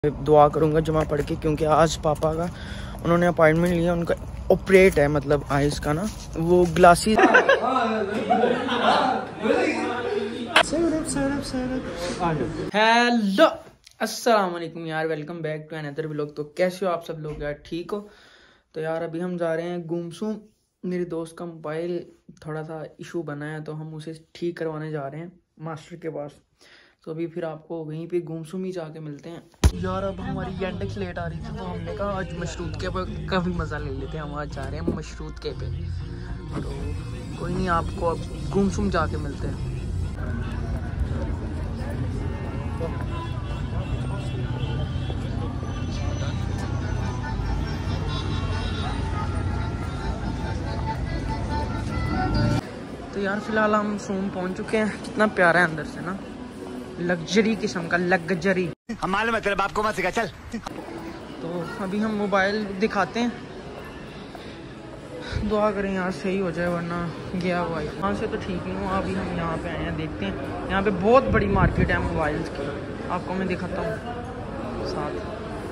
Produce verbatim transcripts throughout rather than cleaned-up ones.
दुआ करूंगा जुमा पढ़ के, क्योंकि आज पापा का उन्होंने अपॉइंटमेंट लिया, उनका ऑपरेट है, मतलब आइस का ना, वो ग्लासेस। हेलो अस्सलाम वालेकुम यार, welcome back to another vlog. तो कैसे हो आप सब लोग यार, ठीक हो? तो यार अभी हम जा रहे हैं गुमसुम। मेरे दोस्त का मोबाइल थोड़ा सा इशू बना है, तो हम उसे ठीक करवाने जा रहे हैं मास्टर के पास। तो अभी फिर आपको वहीं पे गुमसुम ही जाके मिलते हैं यार। अब हमारी यंडेक्स लेट आ रही थी, तो हमने कहा आज मशरूत के का भी मज़ा ले लेते हैं। हम आज जा रहे हैं मशरूत के पे, तो कोई नहीं, आपको अब गुमसुम जाके मिलते हैं। तो यार फिलहाल हम सोम पहुंच चुके हैं। कितना प्यारा है अंदर से ना, लग्जरी किस्म का, लग्जरी। हम मालूम है तेरे बाप को मत सिखा, चल। तो अभी हम मोबाइल दिखाते हैं, दुआ करें यार सही हो जाए, वरना गया हुआ है वहाँ से तो ठीक ही हूँ। अभी हम यहाँ पे आए हैं, देखते हैं। यहाँ पे बहुत बड़ी मार्केट है मोबाइल्स की, आपको मैं दिखाता हूँ साथ।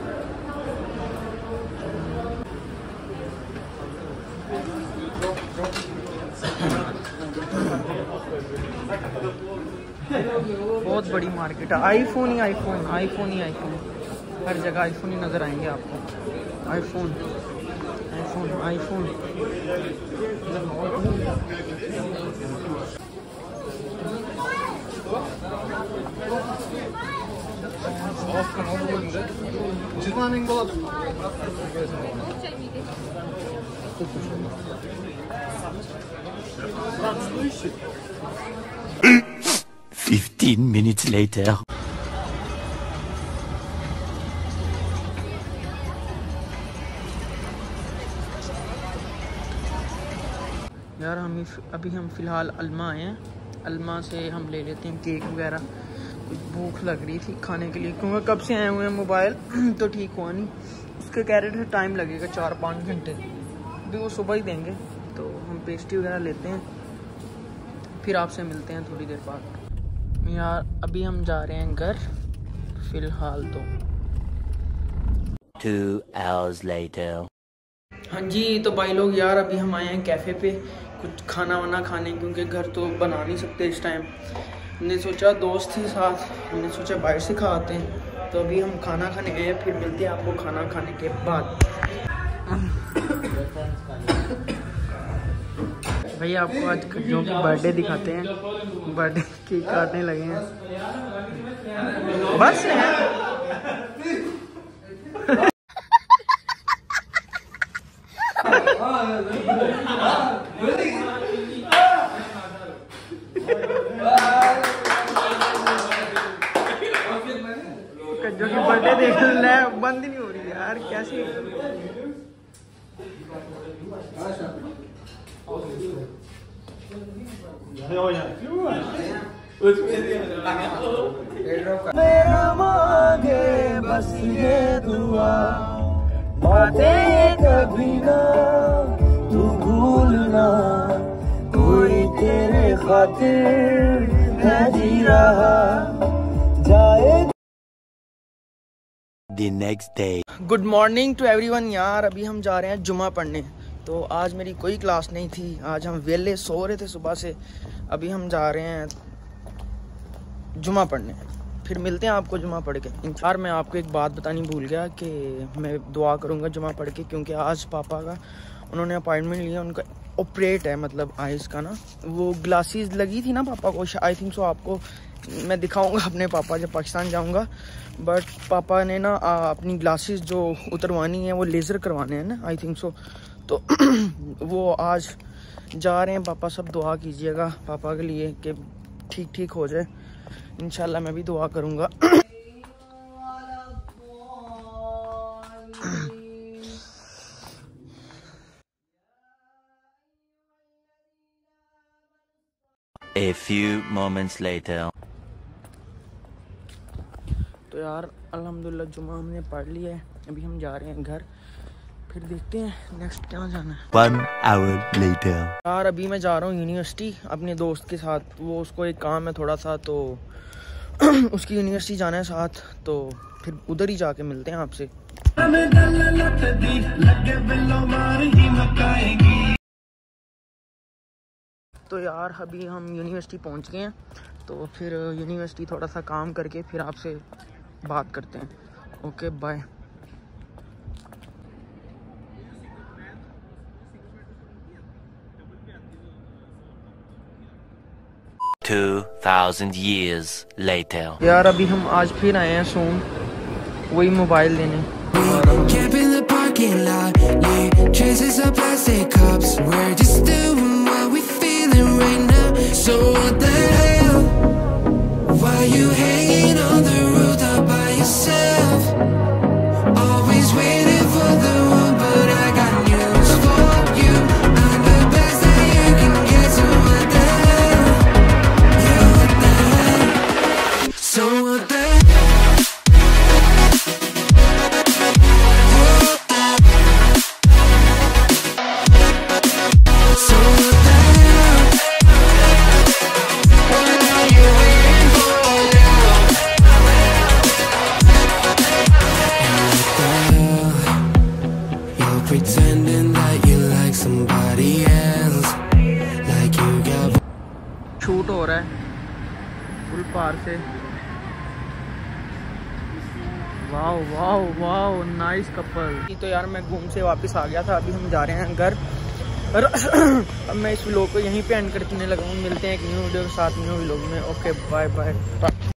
बहुत बड़ी मार्केट है, आईफोन ही आईफोन आईफोन ही आईफोन हर जगह आईफोन ही नज़र आएंगे आपको। IPhone iPhone iPhone Fifteen minutes later. यार हम अभी हम फ़िलहाल अल्मा आए हैं। अल्मा से हम ले लेते हैं केक वगैरह। कुछ भूख लग रही थी खाने के लिए, क्योंकि कब से आए हुए हैं मोबाइल तो ठीक हुआ नहीं। उसके कह रहे थे टाइम लगेगा चार पाँच घंटे, अभी वो सुबह ही देंगे। तो हम पेस्ट्री वगैरह लेते हैं, फिर आपसे मिलते हैं थोड़ी देर बाद। यार अभी हम जा रहे हैं घर फिलहाल तो। Two hours later. हाँ जी, तो भाई लोग यार अभी हम आए हैं कैफ़े पे कुछ खाना वाना खाने, क्योंकि घर तो बना नहीं सकते इस टाइम। हमने सोचा दोस्त के साथ, हमने सोचा बाहर से खा आते हैं। तो अभी हम खाना खाने गए, फिर मिलते हैं आपको खाना खाने के बाद। भैया आपको आज जो बर्थडे दिखाते हैं, बर्थडे केक काटने लगे हैं बस है। जो कि बर्थडे देख ले बंद ही नहीं हो रही यार, कैसे? मेरा मांगे बस ये दुआ, बातें कभी ना तू भूलना, कोई तेरे खातिर है जी रहा जाए। The next day. Good morning to everyone. यार अभी हम जा रहे हैं जुमा पढ़ने। तो आज मेरी कोई क्लास नहीं थी, आज हम वेले सो रहे थे सुबह से। अभी हम जा रहे हैं जुमा पढ़ने, फिर मिलते हैं आपको जुमा पढ़ के। यार मैं आपको एक बात बतानी भूल गया कि मैं दुआ करूंगा जुमा पढ़ के, क्योंकि आज पापा का उन्होंने अपॉइंटमेंट लिया, उनका ऑपरेट है, मतलब आइस का ना, वो ग्लासेस लगी थी ना पापा को, आई थिंक सो। आपको मैं दिखाऊंगा अपने पापा जब पाकिस्तान जाऊंगा। बट पापा ने ना आ, अपनी ग्लासेस जो उतरवानी है वो लेज़र करवाने हैं ना, आई थिंक सो। तो वो आज जा रहे हैं पापा। सब दुआ कीजिएगा पापा के लिए कि ठीक ठीक हो जाए इंशाल्लाह। मैं भी दुआ करूंगा। A few moments later. तो यार अल्हम्दुलिल्लाह जुमा हमने पढ़ लिया है। अभी हम जा रहे हैं घर। फिर देखते हैं नेक्स्ट क्या जाना है। One hour later. यार अभी मैं जा रहा हूँ यूनिवर्सिटी अपने दोस्त के साथ। वो उसको एक काम है थोड़ा सा, तो उसकी यूनिवर्सिटी जाना है साथ। तो फिर उधर ही जाके मिलते हैं आपसे। तो यार अभी हम यूनिवर्सिटी पहुंच गए हैं, तो फिर यूनिवर्सिटी थोड़ा सा काम करके फिर आपसे बात करते हैं। Okay bye. Two thousand years later. यार अभी हम आज फिर आए हैं सोम वही मोबाइल लेने। Camp in the parking lot, leave traces of plastic cups. We're just doing what we feeling right now. So what the hell? Why you hanging on the rooftop by yourself? Always waiting for the one, but I got news for you. I'm the best that you can get. So what the hell? Yeah, what the hell? So what the hell? Pretending that you like somebody else, like you got. Shoot हो रहा है full पार से। Wow wow wow nice couple. तो यार मैं घूम से वापस आ गया था, अभी हम जा रहे हैं घर। अब मैं इस व्लॉग को यहीं पे एंड करने लगा हूँ। मिलते हैं एक न्यू वीडियो के साथ न्यू व्लॉग में। Okay bye bye.